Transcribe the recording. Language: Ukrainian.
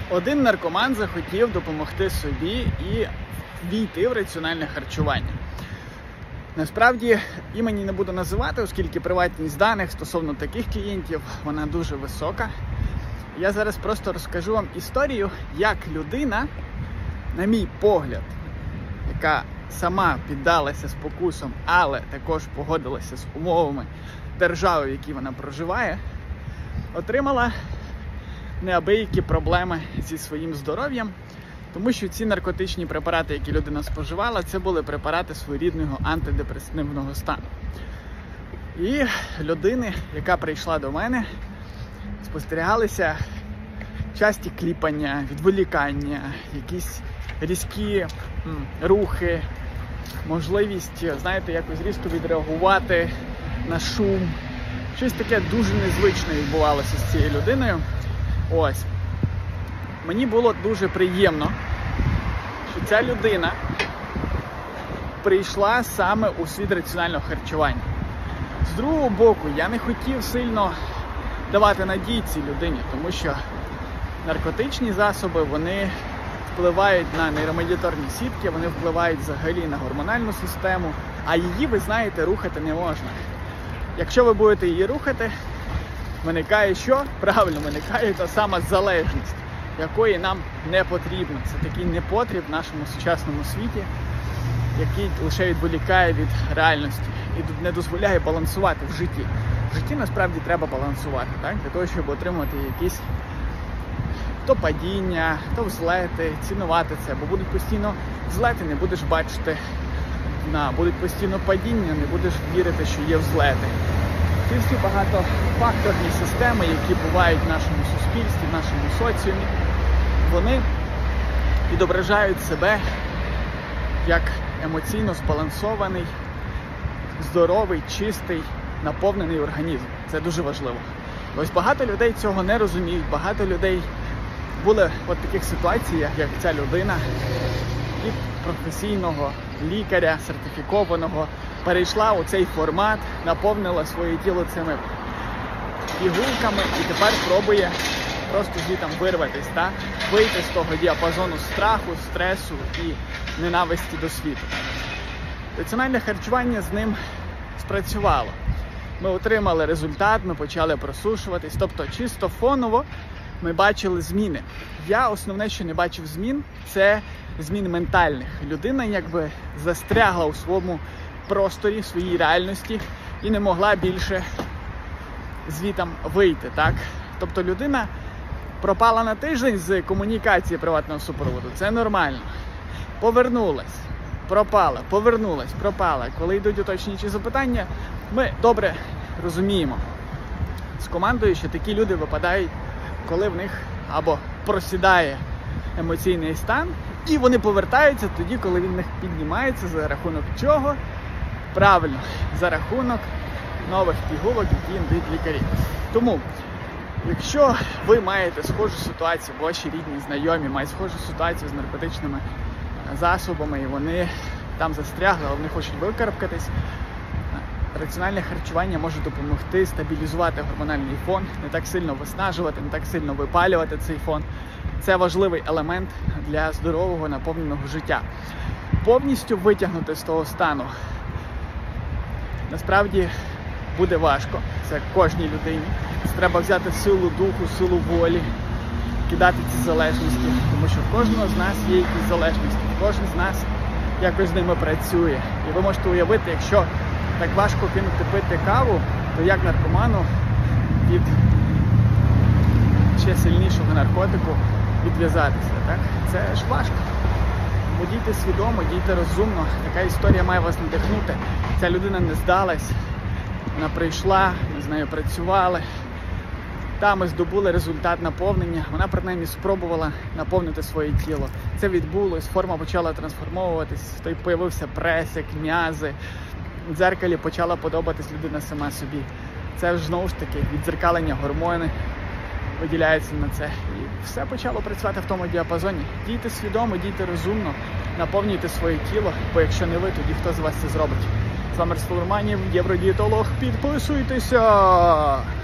Один наркоман захотів допомогти собі і війти в раціональне харчування. Насправді, імені не буду називати, оскільки приватність даних стосовно таких клієнтів, вона дуже висока. Я зараз просто розкажу вам історію, як людина, на мій погляд, яка сама піддалася спокусам, але також погодилася з умовами держави, в якій вона проживає, отримала неабиякі проблеми зі своїм здоров'ям, тому що ці наркотичні препарати, які людина споживала, це були препарати своєрідного антидепресивного стану. І людини, яка прийшла до мене, спостерігалися часті кліпання, відволікання, якісь різкі рухи, можливість, знаєте, якось різко відреагувати на шум. Щось таке дуже незвичне відбувалося з цією людиною. Ось. Мені було дуже приємно, що ця людина прийшла саме у світ раціонального харчування. З другого боку, я не хотів сильно давати надії цій людині, тому що наркотичні засоби, вони впливають на нейромедіаторні сітки, вони впливають взагалі на гормональну систему, а її, ви знаєте, рухати не можна. Якщо ви будете її рухати, виникає що? Правильно, виникає та сама залежність, якої нам не потрібно. Це такий непотріб в нашому сучасному світі, який лише відволікає від реальності і не дозволяє балансувати в житті. В житті насправді треба балансувати, так? Для того, щоб отримати якісь то падіння, то взлети, цінувати це, бо будуть постійно взлети, не будеш бачити дна, будуть постійно падіння, не будеш вірити, що є взлети. Ці всі багатофакторні системи, які бувають в нашому суспільстві, в нашому соціумі, вони відображають себе як емоційно збалансований, здоровий, чистий, наповнений організм. Це дуже важливо. Ось багато людей цього не розуміють, багато людей були в таких ситуаціях, як ця людина, від професійного лікаря, сертифікованого, перейшла у цей формат, наповнила своє тіло цими пігулками і тепер пробує просто звідти вирватися, та? Вийти з того діапазону страху, стресу і ненависті до світу. Раціональне харчування з ним спрацювало. Ми отримали результат, ми почали просушуватись, тобто чисто фоново ми бачили зміни. Я основне, що не бачив змін, це змін ментальних. Людина якби застрягла у своєму просторі, в своїй реальності і не могла більше звітам вийти, так? Тобто людина пропала на тиждень з комунікації приватного супроводу. Це нормально. Повернулась, пропала, повернулась, пропала. Коли йдуть уточнюючі запитання, ми добре розуміємо з командою, що такі люди випадають, коли в них або просідає емоційний стан, і вони повертаються тоді, коли він в них піднімається, за рахунок чого? Правильно, за рахунок нових пігулок, які їм дають лікарі. Тому, якщо ви маєте схожу ситуацію, ваші рідні, знайомі мають схожу ситуацію з наркотичними засобами, і вони там застрягли, але вони хочуть викарабкатись, раціональне харчування може допомогти стабілізувати гормональний фон, не так сильно виснажувати, не так сильно випалювати цей фон. Це важливий елемент для здорового, наповненого життя. Повністю витягнути з того стану насправді буде важко. Це кожній людині. Це треба взяти силу духу, силу волі, кидати ці залежності. Тому що в кожного з нас є якісь залежності. Кожен з нас якось з ними працює. І ви можете уявити, якщо так важко кинути пити каву, то як наркоману від ще сильнішого наркотику відв'язатися, так? Це ж важко. Бо дійте свідомо, дійте розумно. Така історія має вас надихнути. Ця людина не здалась, вона прийшла, ми з нею працювали. Там ми здобули результат наповнення. Вона принаймні спробувала наповнити своє тіло. Це відбулось, форма почала трансформовуватись, то й появився пресик, м'язи. В дзеркалі почала подобатись людина сама собі. Це ж знову ж таки віддзеркалення гормони виділяється на це. І все почало працювати в тому діапазоні. Дійте свідомо, дійте розумно, наповнюйте своє тіло, бо якщо не ви, тоді хто з вас це зробить? З вами Ростислав Романів, євродієтолог. Підписуйтеся!